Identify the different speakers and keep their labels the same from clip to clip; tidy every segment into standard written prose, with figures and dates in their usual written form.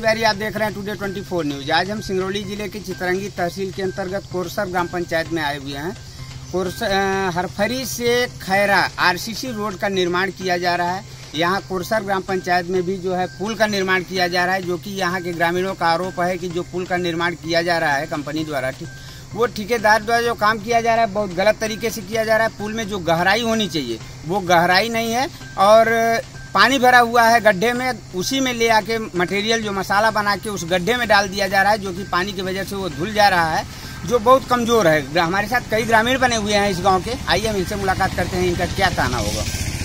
Speaker 1: तिवारी, आप देख रहे हैं टुडे 24 न्यूज। आज हम सिंगरौली जिले की चितरंगी तहसील के अंतर्गत कोरसर ग्राम पंचायत में आए हुए हैं। हरफरी से खैरा आरसीसी रोड का निर्माण किया जा रहा है। यहाँ कोरसर ग्राम पंचायत में भी जो है पुल का निर्माण किया जा रहा है, जो कि यहाँ के ग्रामीणों का आरोप है कि जो पुल का निर्माण किया जा रहा है कंपनी द्वारा, वो ठेकेदार द्वारा जो काम किया जा रहा है बहुत गलत तरीके से किया जा रहा है। पुल में जो गहराई होनी चाहिए वो गहराई नहीं है और पानी भरा हुआ है गड्ढे में, उसी में ले आके मटेरियल जो मसाला बना के उस गड्ढे में डाल दिया जा रहा है, जो कि पानी की वजह से वो धुल जा रहा है, जो बहुत कमजोर है। हमारे साथ कई ग्रामीण बने हुए हैं इस गांव के, आइए हम इनसे मुलाकात करते हैं, इनका क्या कहना होगा।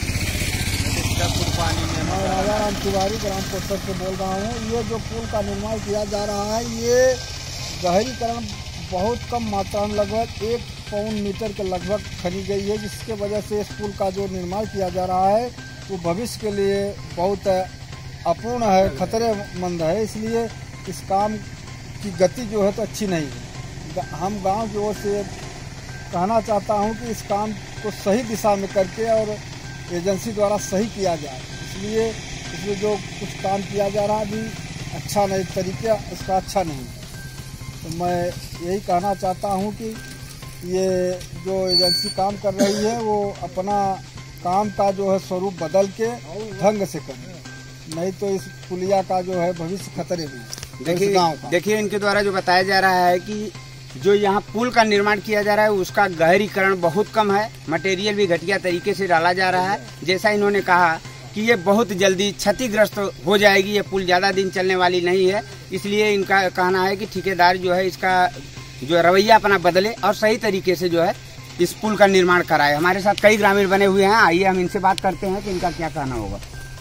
Speaker 2: राजाराम तिवारी ग्राम कोरसर से बोल रहा हूँ। ये जो पुल का निर्माण किया जा रहा है, ये गहरीकरण बहुत कम मात्रा में लगभग 1 पौन मीटर के लगभग खनी गई है, जिसके वजह से इस पुल का जो निर्माण किया जा रहा है वो भविष्य के लिए बहुत अपूर्ण है, खतरेमंद है। इसलिए इस काम की गति जो है तो अच्छी नहीं है। हम गांव की ओर से कहना चाहता हूं कि इस काम को सही दिशा में करके और एजेंसी द्वारा सही किया जाए। इसलिए इसमें जो कुछ काम किया जा रहा है अभी अच्छा नहीं, तरीका इसका अच्छा नहीं। तो मैं यही कहना चाहता हूं कि ये जो एजेंसी काम कर रही है वो अपना काम का जो है स्वरूप बदल के ढंग से करे, नहीं तो इस पुलिया का जो है भविष्य खतरे में।
Speaker 1: देखिए इनके द्वारा जो बताया जा रहा है कि जो यहाँ पुल का निर्माण किया जा रहा है उसका गहरीकरण बहुत कम है, मटेरियल भी घटिया तरीके से डाला जा रहा है। जैसा इन्होंने कहा कि ये बहुत जल्दी क्षतिग्रस्त हो जाएगी, ये पुल ज़्यादा दिन चलने वाली नहीं है। इसलिए इनका कहना है कि ठेकेदार जो है इसका जो रवैया अपना बदले और सही तरीके से जो है इस पुल का निर्माण कराए। हमारे साथ कई ग्रामीण बने हुए हैं, आइए हम इनसे बात करते हैं कि इनका क्या कहना होगा।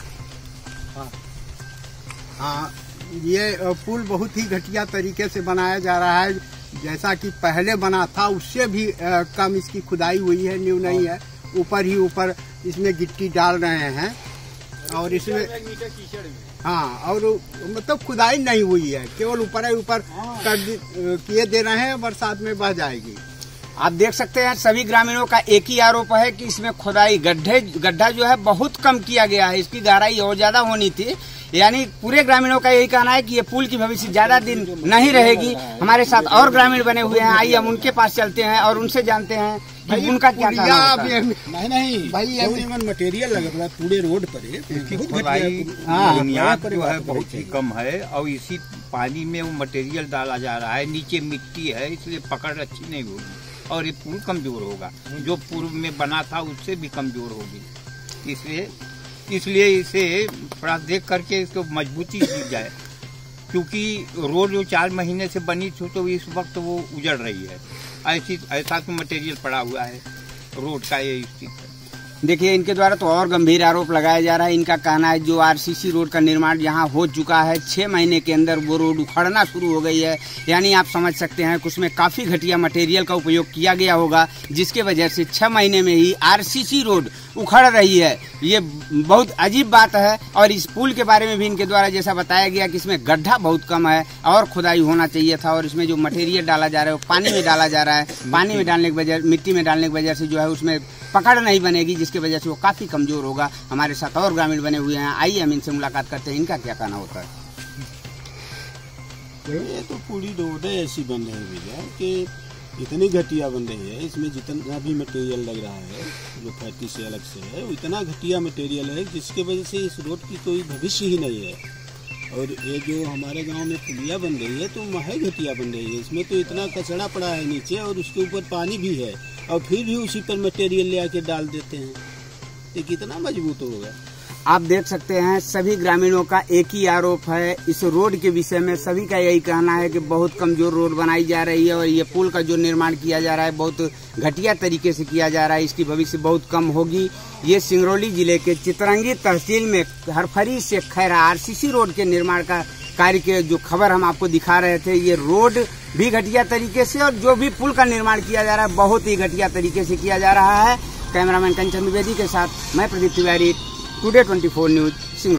Speaker 3: हाँ, ये पुल बहुत ही घटिया तरीके से बनाया जा रहा है। जैसा कि पहले बना था उससे भी कम इसकी खुदाई हुई है, न्यू नहीं है। ऊपर ही ऊपर इसमें गिट्टी डाल रहे हैं और इसमें और मतलब खुदाई नहीं हुई है, केवल ऊपर ही ऊपर किए दे रहे हैं, बरसात में बह जाएगी।
Speaker 1: आप देख सकते हैं सभी ग्रामीणों का एक ही आरोप है कि इसमें खुदाई गड्ढा जो है बहुत कम किया गया है, इसकी गहराई और ज्यादा होनी थी। यानी पूरे ग्रामीणों का यही कहना है कि ये पुल की भविष्य ज्यादा दिन नहीं रहेगी। हमारे साथ और ग्रामीण बने हुए हैं, आइए हम उनके पास चलते हैं और उनसे जानते हैं कि उनका क्या कहना है।
Speaker 3: नहीं भाई, मटेरियल लग रहा है पूरे रोड पर,
Speaker 4: बुनियाद जो है बहुत ही कम है और इसी पानी में वो मटेरियल डाला जा रहा है, नीचे मिट्टी है, इसलिए पकड़ अच्छी नहीं होगी और ये पुल कमजोर होगा। जो पूर्व में बना था उससे भी कमजोर होगी, इसलिए इसे थोड़ा देख करके इसको मजबूती दी जाए, क्योंकि रोड जो 4 महीने से बनी थी तो इस वक्त वो उजड़ रही है। ऐसा तो मटेरियल पड़ा हुआ है रोड का, ये स्थिति है।
Speaker 1: देखिए इनके द्वारा तो और गंभीर आरोप लगाया जा रहा है। इनका कहना है जो आरसीसी रोड का निर्माण यहाँ हो चुका है, 6 महीने के अंदर वो रोड उखड़ना शुरू हो गई है। यानी आप समझ सकते हैं कि उसमें काफ़ी घटिया मटेरियल का उपयोग किया गया होगा, जिसके वजह से 6 महीने में ही आरसीसी रोड उखड़ रही है। ये बहुत अजीब बात है। और इस पुल के बारे में भी इनके द्वारा जैसा बताया गया कि इसमें गड्ढा बहुत कम है और खुदाई होना चाहिए था, और इसमें जो मटेरियल डाला जा रहा है वो पानी में डाला जा रहा है। पानी में डालने की वजह, मिट्टी में डालने की वजह से जो है उसमें पकड़ नहीं बनेगी, जिसकी वजह से वो काफी कमजोर होगा। हमारे साथ और ग्रामीण बने हुए हैं, आइए हम इनसे मुलाकात करते हैं, इनका क्या कहना होता है।
Speaker 5: ये तो पूरी रोड ऐसी बन रही है भैया कि इतनी घटिया बन रही है, इसमें जितना भी मटेरियल लग रहा है जो फैक्ट्री से अलग से है, वो इतना घटिया मटेरियल है जिसके वजह से इस रोड की कोई भविष्य ही नहीं है। और ये जो हमारे गांव में पुलिया बन रही है तो महज घटिया बन रही है, इसमें तो इतना कचरा पड़ा है नीचे और उसके ऊपर पानी भी है, और फिर भी उसी पर मटेरियल ले आके डाल देते हैं, ये कितना मजबूत होगा।
Speaker 1: आप देख सकते हैं सभी ग्रामीणों का एक ही आरोप है इस रोड के विषय में। सभी का यही कहना है कि बहुत कमजोर रोड बनाई जा रही है और ये पुल का जो निर्माण किया जा रहा है बहुत घटिया तरीके से किया जा रहा है, इसकी भविष्य बहुत कम होगी। ये सिंगरौली जिले के चितरंगी तहसील में हरफरी से खैरा आरसीसी रोड के निर्माण का कार्य के जो खबर हम आपको दिखा रहे थे, ये रोड भी घटिया तरीके से और जो भी पुल का निर्माण किया जा रहा है बहुत ही घटिया तरीके से किया जा रहा है। कैमरामैन कंचन द्विवेदी के साथ मैं प्रदीप तिवारी, टुडे 24 न्यूज।